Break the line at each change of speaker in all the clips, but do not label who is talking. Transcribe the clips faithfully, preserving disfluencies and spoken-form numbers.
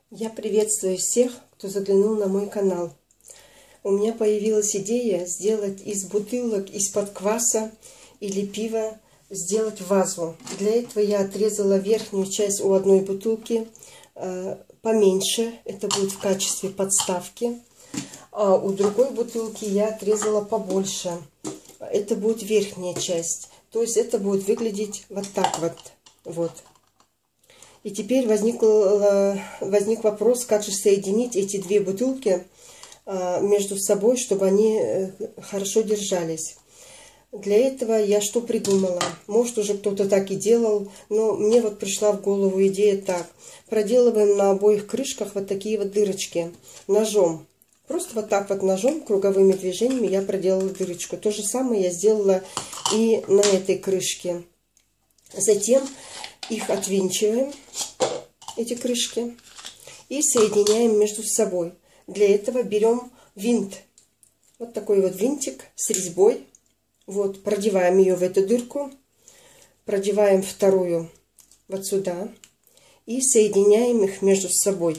Я приветствую всех, кто заглянул на мой канал. У меня появилась идея сделать из бутылок из-под кваса или пива, сделать вазу. Для этого я отрезала верхнюю часть у одной бутылки э, поменьше, это будет в качестве подставки. А у другой бутылки я отрезала побольше, это будет верхняя часть. То есть это будет выглядеть вот так вот. вот. И теперь возник, возник вопрос, как же соединить эти две бутылки между собой, чтобы они хорошо держались. Для этого я что придумала? Может, уже кто-то так и делал, но мне вот пришла в голову идея так. Проделываем на обоих крышках вот такие вот дырочки ножом. Просто вот так вот ножом, круговыми движениями я проделала дырочку. То же самое я сделала и на этой крышке. Затем их отвинчиваем, эти крышки, и соединяем между собой. Для этого берем винт. Вот такой вот винтик с резьбой. Вот, продеваем ее в эту дырку. Продеваем вторую вот сюда. И соединяем их между собой.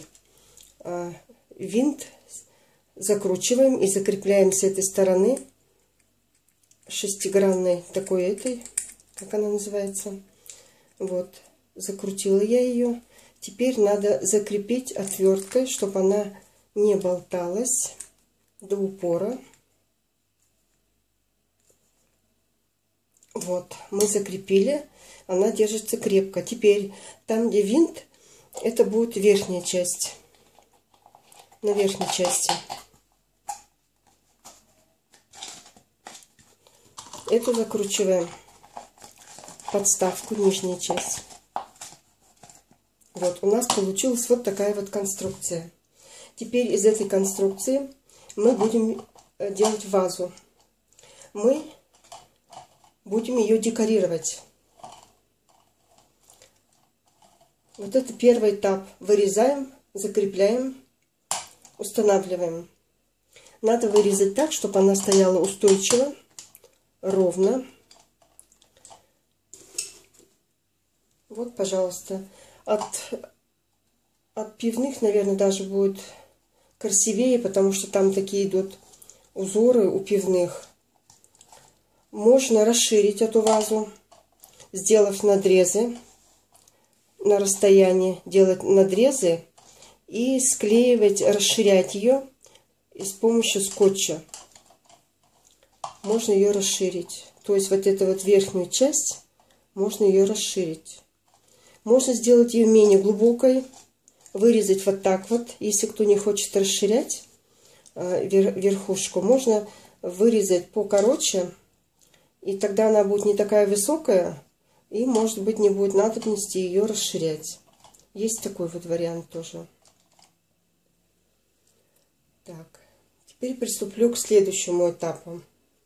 Винт закручиваем и закрепляем с этой стороны. Шестигранной такой этой, как она называется. Вот, закрутила я ее. Теперь надо закрепить отверткой, чтобы она не болталась до упора. Вот, мы закрепили. Она держится крепко. Теперь там, где винт, это будет верхняя часть. На верхней части. Эту закручиваем. Подставку, нижняя часть. Вот, у нас получилась вот такая вот конструкция. Теперь из этой конструкции мы будем делать вазу. Мы будем ее декорировать. Вот это первый этап. Вырезаем, закрепляем, устанавливаем. Надо вырезать так, чтобы она стояла устойчиво, ровно. Вот, пожалуйста. От, от пивных, наверное, даже будет красивее, потому что там такие идут узоры у пивных. Можно расширить эту вазу, сделав надрезы на расстоянии, делать надрезы и склеивать, расширять ее с помощью скотча. Можно ее расширить. То есть вот эту вот верхнюю часть можно ее расширить. Можно сделать ее менее глубокой, вырезать вот так вот. Если кто не хочет расширять э, вер, верхушку, можно вырезать покороче. И тогда она будет не такая высокая. И, может быть, не будет надобности ее расширять. Есть такой вот вариант тоже. Так, теперь приступлю к следующему этапу.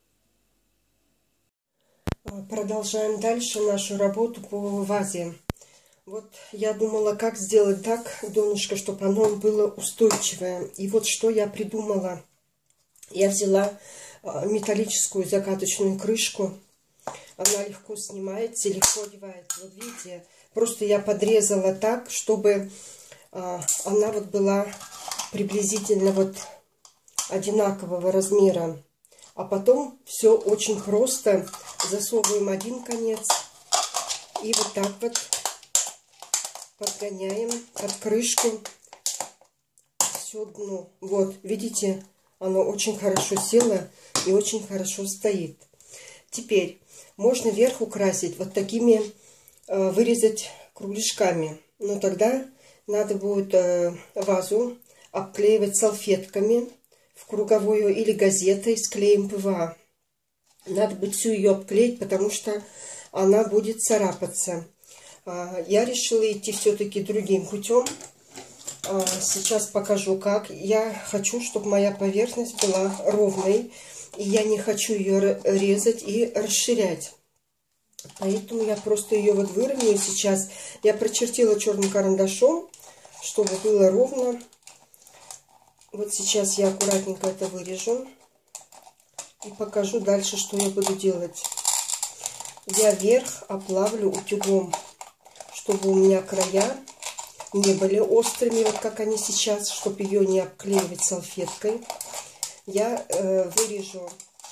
Продолжаем дальше нашу работу по вазе. Вот я думала, как сделать так, донышко, чтобы оно было устойчивое. И вот что я придумала. Я взяла металлическую закаточную крышку. Она легко снимается, легко одевается. Вот видите, просто я подрезала так, чтобы она вот была приблизительно вот одинакового размера. А потом все очень просто. Засовываем один конец и вот так вот подгоняем под крышку все дно. Вот, видите, оно очень хорошо село и очень хорошо стоит. Теперь можно верх украсить вот такими, э, вырезать кругляшками. Но тогда надо будет э, вазу обклеивать салфетками в круговую или газетой с клеем ПВА. Надо будет всю ее обклеить, потому что она будет царапаться. Я решила идти все-таки другим путем. Сейчас покажу, как. Я хочу, чтобы моя поверхность была ровной. И я не хочу ее резать и расширять. Поэтому я просто ее вот выровняю сейчас. Я прочертила черным карандашом, чтобы было ровно. Вот сейчас я аккуратненько это вырежу. И покажу дальше, что я буду делать. Я верх оплавлю утюгом, чтобы у меня края не были острыми, вот как они сейчас, чтобы ее не обклеивать салфеткой. Я э, вырежу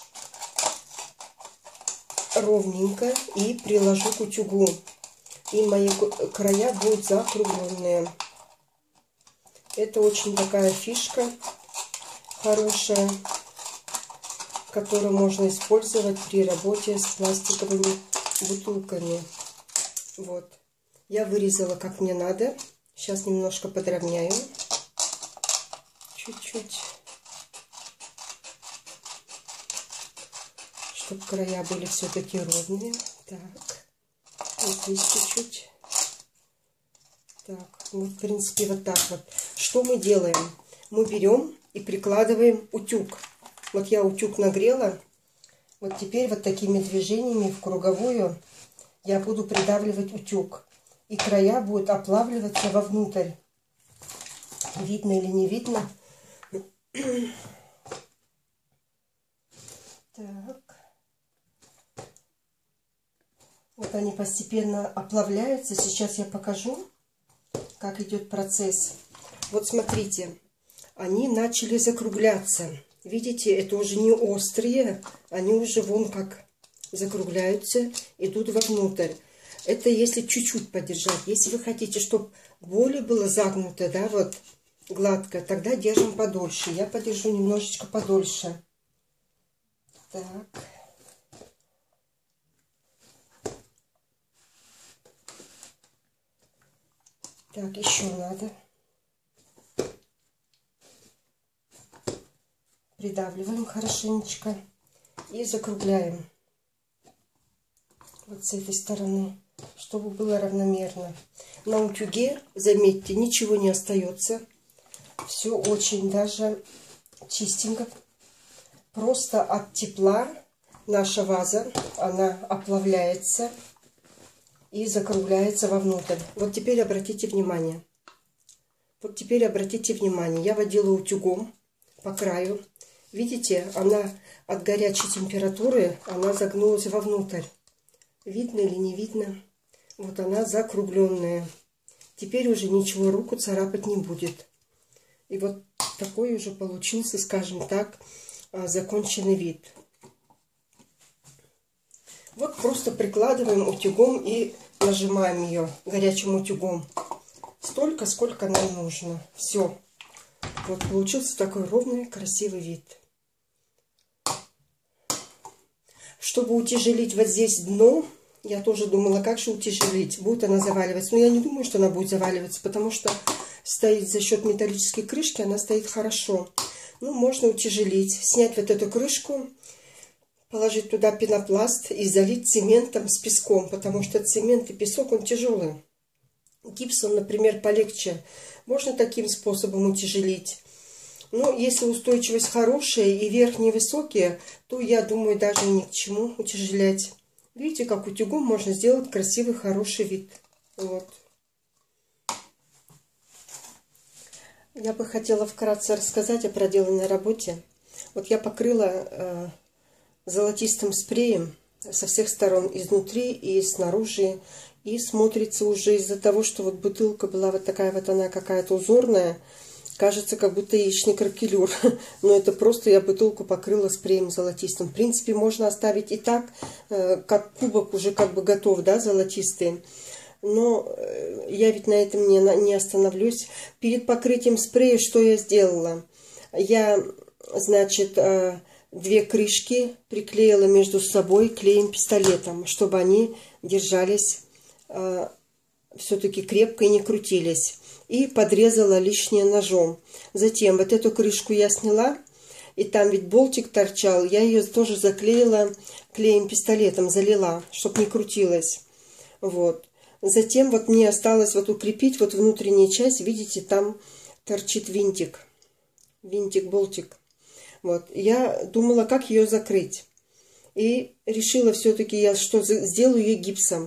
ровненько и приложу к утюгу. И мои края будут закругленные. Это очень такая фишка хорошая, которую можно использовать при работе с пластиковыми бутылками. Вот. Я вырезала как мне надо. Сейчас немножко подровняю. Чуть-чуть. Чтобы края были все-таки ровные. Так. Вот здесь чуть-чуть. Так. Вот, в принципе, вот так вот. Что мы делаем? Мы берем и прикладываем утюг. Вот я утюг нагрела. Вот теперь вот такими движениями в круговую я буду придавливать утюг. И края будут оплавливаться вовнутрь. Видно или не видно? Так. Вот они постепенно оплавляются. Сейчас я покажу, как идет процесс. Вот смотрите, они начали закругляться. Видите, это уже не острые, они уже вон как закругляются, идут вовнутрь. Это если чуть-чуть подержать. Если вы хотите, чтобы более было загнуто, да, вот гладко, тогда держим подольше. Я подержу немножечко подольше. Так. Так, еще надо. Придавливаем хорошенечко и закругляем. Вот с этой стороны, чтобы было равномерно. На утюге, заметьте, ничего не остается. Все очень даже чистенько. Просто от тепла наша ваза, она оплавляется и закругляется вовнутрь. Вот теперь обратите внимание. Вот теперь обратите внимание. Я водила утюгом по краю. Видите, она от горячей температуры, она загнулась вовнутрь. Видно или не видно? Вот она закругленная. Теперь уже ничего руку царапать не будет. И вот такой уже получился, скажем так, законченный вид. Вот просто прикладываем утюгом и нажимаем ее горячим утюгом. Столько, сколько нам нужно. Все. Вот получился такой ровный, красивый вид. Чтобы утяжелить вот здесь дно, я тоже думала, как же утяжелить. Будет она заваливаться. Но я не думаю, что она будет заваливаться, потому что стоит за счет металлической крышки, она стоит хорошо. Ну, можно утяжелить. Снять вот эту крышку, положить туда пенопласт и залить цементом с песком, потому что цемент и песок, он тяжелый. Гипс, он, например, полегче. Можно таким способом утяжелить. Но если устойчивость хорошая и верхние высокие, то, я думаю, даже ни к чему утяжелять. Видите, как утюгом можно сделать красивый, хороший вид. Вот. Я бы хотела вкратце рассказать о проделанной работе. Вот я покрыла э, золотистым спреем со всех сторон, изнутри и снаружи. И смотрится уже из-за того, что вот бутылка была вот такая вот, она какая-то узорная. Кажется, как будто яичный кракелюр. Но это просто я бутылку покрыла спреем золотистым. В принципе, можно оставить и так, как кубок уже как бы готов, да, золотистый. Но я ведь на этом не, не остановлюсь. Перед покрытием спрея что я сделала? Я, значит, две крышки приклеила между собой клеем-пистолетом, чтобы они держались все-таки крепко и не крутились. И подрезала лишнее ножом. Затем вот эту крышку я сняла, и там ведь болтик торчал. Я ее тоже заклеила клеем-пистолетом, залила, чтобы не крутилась. Вот. Затем вот мне осталось вот укрепить вот внутреннюю часть. Видите, там торчит винтик. Винтик-болтик. Вот. Я думала, как ее закрыть. И решила все-таки я, что сделаю ее гипсом.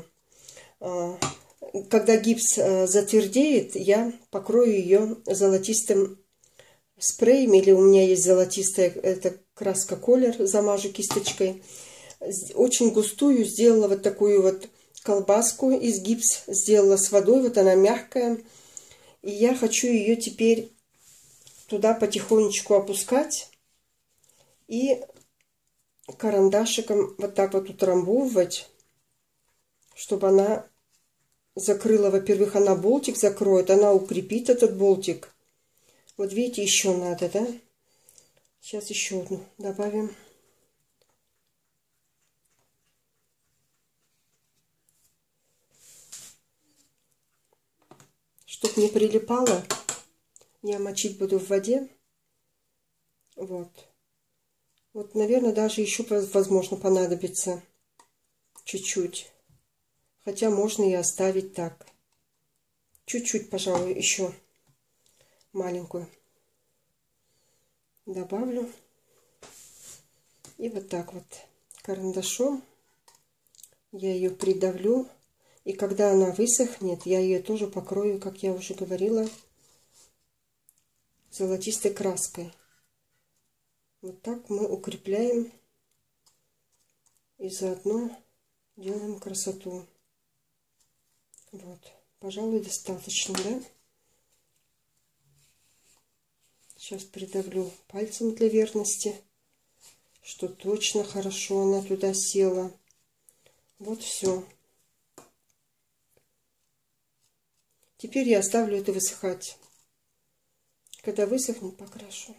Когда гипс затвердеет, я покрою ее золотистым спреем. Или у меня есть золотистая, это краска колер, замажу кисточкой. Очень густую сделала вот такую вот колбаску из гипс. Сделала с водой, вот она мягкая. И я хочу ее теперь туда потихонечку опускать и карандашиком вот так вот утрамбовывать, чтобы она закрыла. Во-первых, она болтик закроет, она укрепит этот болтик. Вот видите, еще надо, да? Сейчас еще одну добавим. Чтоб не прилипало, я мочить буду в воде. Вот. Вот, наверное, даже еще, возможно, понадобится чуть-чуть. Хотя можно и оставить так. Чуть-чуть, пожалуй, еще маленькую добавлю. И вот так вот карандашом я ее придавлю. И когда она высохнет, я ее тоже покрою, как я уже говорила, золотистой краской. Вот так мы укрепляем и заодно делаем красоту. Вот, пожалуй, достаточно, да? Сейчас придавлю пальцем для верности, что точно хорошо она туда села. Вот все. Теперь я оставлю это высыхать. Когда высохнет, покрашу.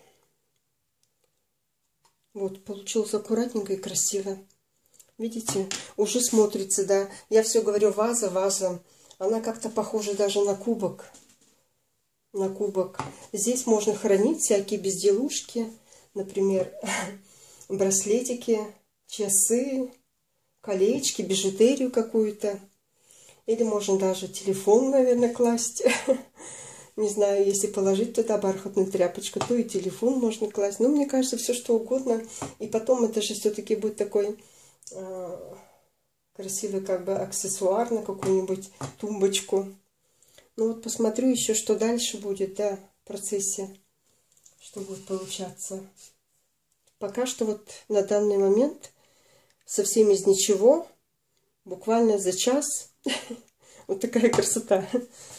Вот, получилось аккуратненько и красиво. Видите, уже смотрится, да. Я все говорю, ваза, ваза. Она как-то похожа даже на кубок. На кубок. Здесь можно хранить всякие безделушки. Например, браслетики, часы, колечки, бижутерию какую-то. Или можно даже телефон, наверное, класть. Не знаю, если положить туда бархатную тряпочку, то и телефон можно класть. Но мне кажется, все что угодно. И потом это же все-таки будет такой э, красивый как бы аксессуар на какую-нибудь тумбочку. Ну вот посмотрю еще, что дальше будет, да, в процессе. Что будет получаться. Пока что вот на данный момент совсем из ничего, буквально за час, вот такая красота.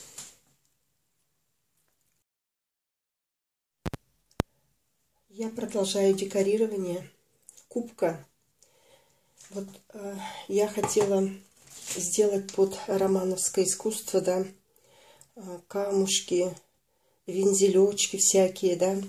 Я продолжаю декорирование кубка. Вот э, я хотела сделать под романовское искусство, да, э, камушки, вензелечки всякие, да.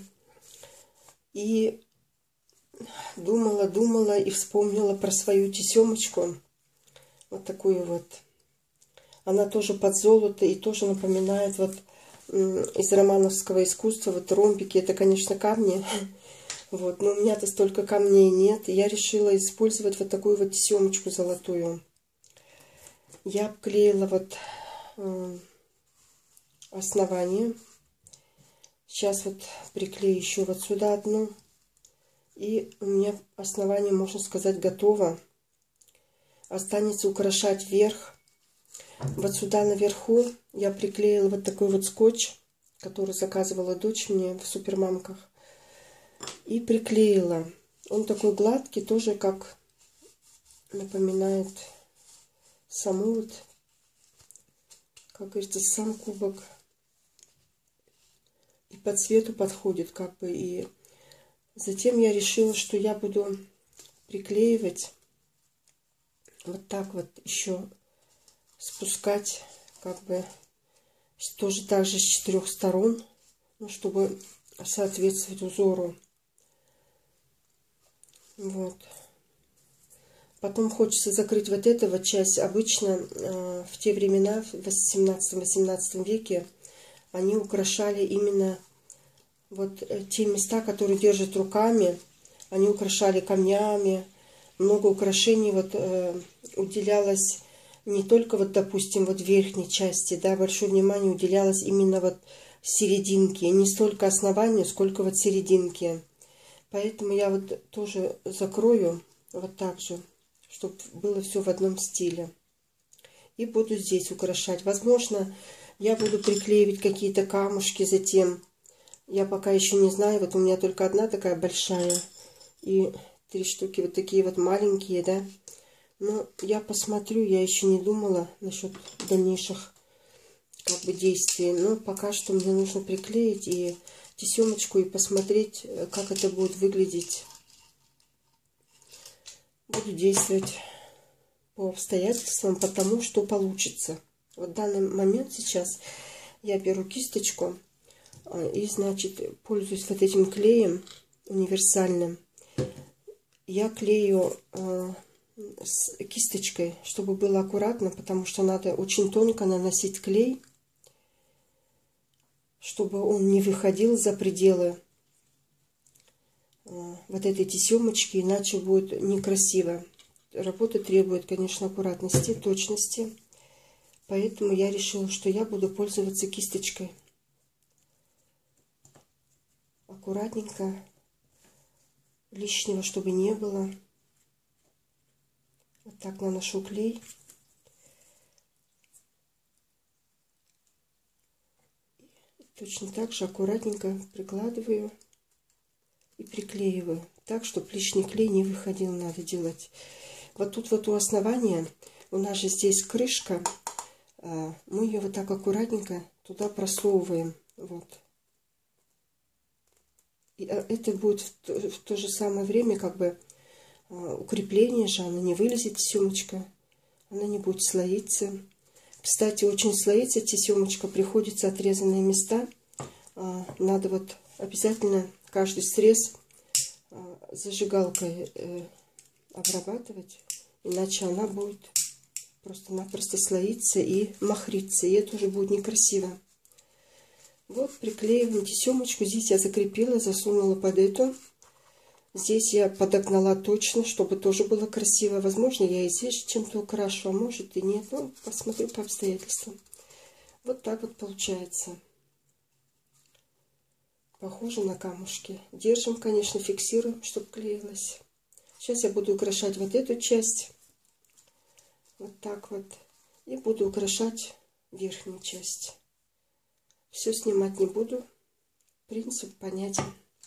И думала, думала и вспомнила про свою тесемочку. Вот такую вот. Она тоже под золото и тоже напоминает вот из романовского искусства. Вот ромбики, это, конечно, камни. Вот, но у меня-то столько камней нет. И я решила использовать вот такую вот тесемочку золотую. Я обклеила вот э, основание. Сейчас вот приклею еще вот сюда одну. И у меня основание, можно сказать, готово. Останется украшать верх. Вот сюда наверху я приклеила вот такой вот скотч, который заказывала дочь мне в супермамках. И приклеила. Он такой гладкий, тоже как напоминает саму вот, как говорится, сам кубок. И по цвету подходит как бы. И затем я решила, что я буду приклеивать вот так вот еще, спускать как бы тоже так же с четырех сторон, ну, чтобы соответствовать узору. Вот. Потом хочется закрыть вот эту вот часть. Обычно э, в те времена, в семнадцатом-восемнадцатом веке, они украшали именно вот те места, которые держат руками. Они украшали камнями. Много украшений вот э, уделялось не только вот, допустим, вот верхней части, да, большое внимание уделялось именно вот серединке. Не столько основанию, сколько вот серединке. Поэтому я вот тоже закрою вот так же, чтобы было все в одном стиле. И буду здесь украшать. Возможно, я буду приклеивать какие-то камушки затем. Я пока еще не знаю. Вот у меня только одна такая большая. И три штуки вот такие вот маленькие, да. Но я посмотрю. Я еще не думала насчет дальнейших как бы действие. Но пока что мне нужно приклеить и тесемочку и посмотреть, как это будет выглядеть. Буду действовать по обстоятельствам, потому что получится. Вот в данный момент сейчас я беру кисточку и, значит, пользуюсь вот этим клеем универсальным. Я клею э, с кисточкой, чтобы было аккуратно, потому что надо очень тонко наносить клей, чтобы он не выходил за пределы э, вот этой тесемочки, иначе будет некрасиво. Работа требует, конечно, аккуратности, точности. Поэтому я решила, что я буду пользоваться кисточкой. Аккуратненько, лишнего, чтобы не было. Вот так наношу клей. Точно так же аккуратненько прикладываю и приклеиваю. Так, чтобы лишний клей не выходил, надо делать. Вот тут вот у основания, у нас же здесь крышка. Мы ее вот так аккуратненько туда просовываем. Вот. И это будет в то, в то же самое время как бы укрепление же, она не вылезет, тесемочка, она не будет слоиться. Кстати, очень слоится тесемочка, приходится отрезанные места. Надо вот обязательно каждый срез зажигалкой обрабатывать, иначе она будет просто-напросто слоиться и махриться, и это уже будет некрасиво. Вот приклеиваем тесемочку. Здесь я закрепила, засунула под эту. Здесь я подогнала точно, чтобы тоже было красиво. Возможно, я и здесь чем-то украшу, а может и нет. Ну, посмотрю по обстоятельствам. Вот так вот получается. Похоже на камушки. Держим, конечно, фиксируем, чтобы клеилось. Сейчас я буду украшать вот эту часть. Вот так вот. И буду украшать верхнюю часть. Все снимать не буду. Принцип понятен.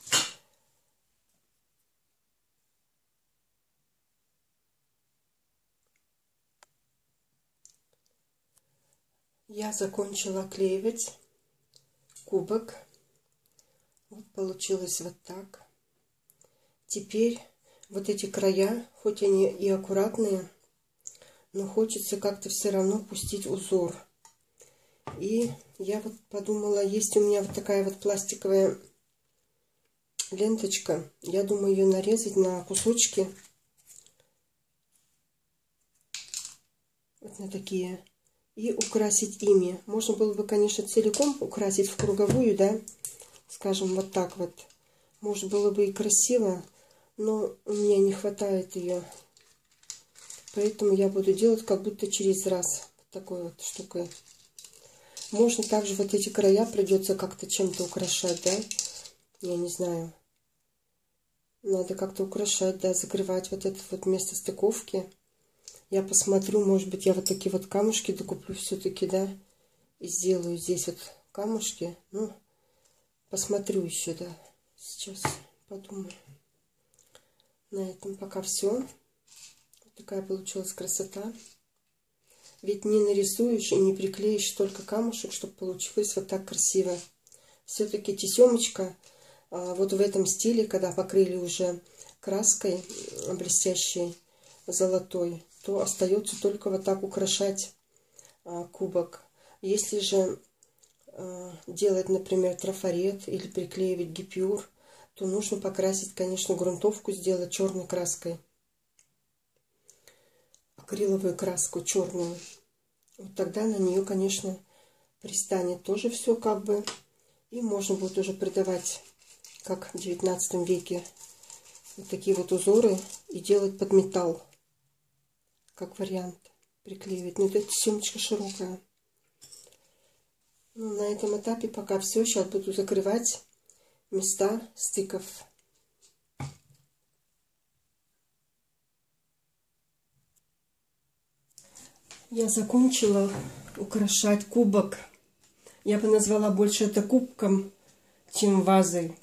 Я закончила клеивать кубок. Вот получилось вот так. Теперь вот эти края, хоть они и аккуратные, но хочется как-то все равно пустить узор. И я вот подумала, есть у меня вот такая вот пластиковая ленточка. Я думаю ее нарезать на кусочки. Вот на такие. И украсить ими. Можно было бы, конечно, целиком украсить в круговую, да. Скажем, вот так вот. Может, было бы и красиво, но у меня не хватает ее. Поэтому я буду делать как будто через раз. Такой вот штукой. Можно также вот эти края придется как-то чем-то украшать, да? Я не знаю. Надо как-то украшать, да, закрывать вот это вот место стыковки. Я посмотрю, может быть, я вот такие вот камушки докуплю все-таки, да? И сделаю здесь вот камушки. Ну, посмотрю еще, да. Сейчас подумаю. На этом пока все. Вот такая получилась красота. Ведь не нарисуешь и не приклеишь столько камушек, чтобы получилось вот так красиво. Все-таки тесемочка а, вот в этом стиле, когда покрыли уже краской блестящей, золотой, то остается только вот так украшать а, кубок. Если же а, делать, например, трафарет или приклеивать гипюр, то нужно покрасить, конечно, грунтовку сделать черной краской. Акриловую краску черную. Вот тогда на нее, конечно, пристанет тоже все как бы. И можно будет уже придавать, как в девятнадцатом веке, вот такие вот узоры и делать под металл. Как вариант приклеивать. Но эта тесемочка широкая. Ну, на этом этапе пока все. Сейчас буду закрывать места стыков. Я закончила украшать кубок. Я бы назвала больше это кубком, чем вазой.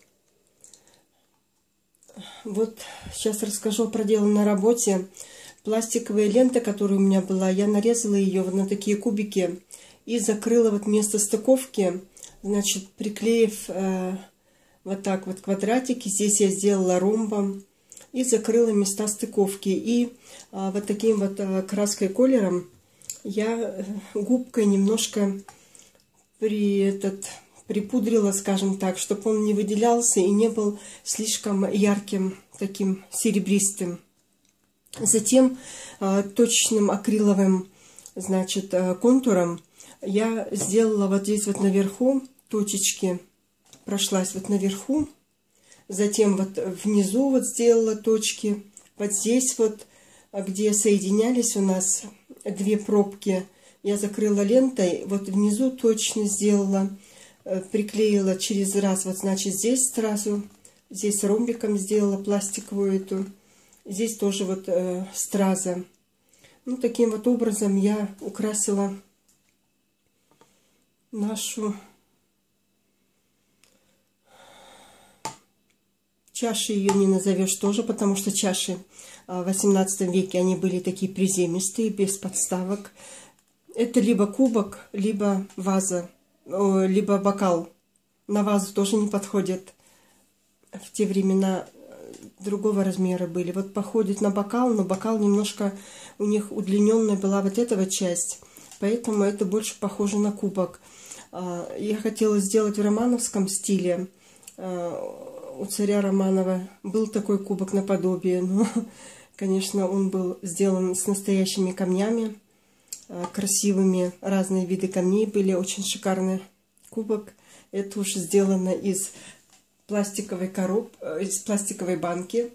Вот сейчас расскажу о проделанной работе. Пластиковая лента, которая у меня была, я нарезала ее на такие кубики И закрыла вот место стыковки, значит, приклеив э, вот так вот квадратики. Здесь я сделала ромбом. И закрыла места стыковки. И а, вот таким вот а, краской колером я губкой немножко при этот, припудрила, скажем так, чтобы он не выделялся и не был слишком ярким, таким серебристым. Затем а, точечным акриловым, значит, а, контуром я сделала вот здесь вот наверху точечки, прошлась вот наверху. Затем вот внизу вот сделала точки. Вот здесь вот, где соединялись у нас две пробки, я закрыла лентой. Вот внизу точно сделала, приклеила через раз. Вот значит здесь сразу, здесь ромбиком сделала пластиковую эту. Здесь тоже вот э, страза. Ну, таким вот образом я украсила нашу чаши. Ее не назовешь тоже, потому что чаши в восемнадцатом веке, они были такие приземистые, без подставок. Это либо кубок, либо ваза, либо бокал. На вазу тоже не подходит. В те времена другого размера были. Вот походит на бокал, но бокал немножко у них удлиненная была вот эта вот часть. Поэтому это больше похоже на кубок. Я хотела сделать в романовском стиле. У царя Романова был такой кубок наподобие, но, конечно, он был сделан с настоящими камнями, красивыми, разные виды камней были, очень шикарный кубок. Это уж сделано из пластиковой коробки, из пластиковой банки,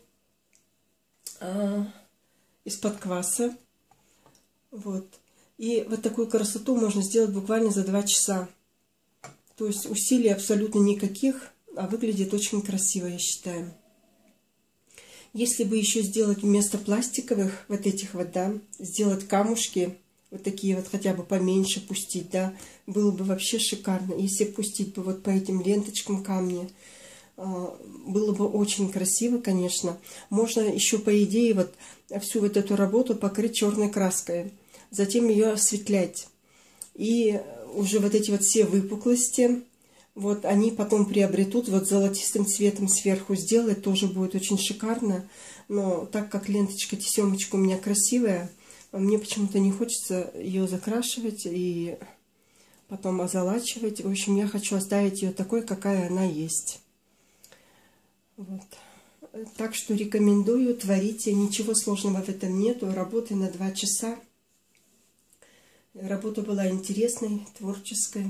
из-под кваса. Вот. И вот такую красоту можно сделать буквально за два часа. То есть усилий абсолютно никаких. А выглядит очень красиво, я считаю. Если бы еще сделать вместо пластиковых вот этих вот, да, сделать камушки, вот такие вот хотя бы поменьше пустить, да, было бы вообще шикарно. Если пустить бы вот по этим ленточкам камни, было бы очень красиво, конечно. Можно еще, по идее, вот всю вот эту работу покрыть черной краской, затем ее осветлять. И уже вот эти вот все выпуклости, вот они потом приобретут вот золотистым цветом сверху сделать, тоже будет очень шикарно. Но так как ленточка тесемочка у меня красивая, мне почему-то не хочется ее закрашивать и потом озолачивать. В общем, я хочу оставить ее такой, какая она есть. Вот. Так что рекомендую, творите, ничего сложного в этом нету. Работы на два часа. Работа была интересной, творческой.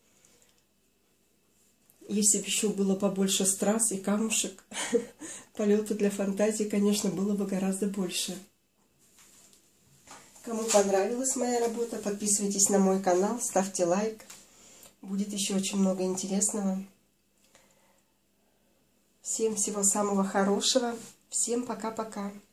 Если бы еще было побольше страз и камушек, полета для фантазии, конечно, было бы гораздо больше. Кому понравилась моя работа, подписывайтесь на мой канал, ставьте лайк. Будет еще очень много интересного. Всем всего самого хорошего. Всем пока-пока.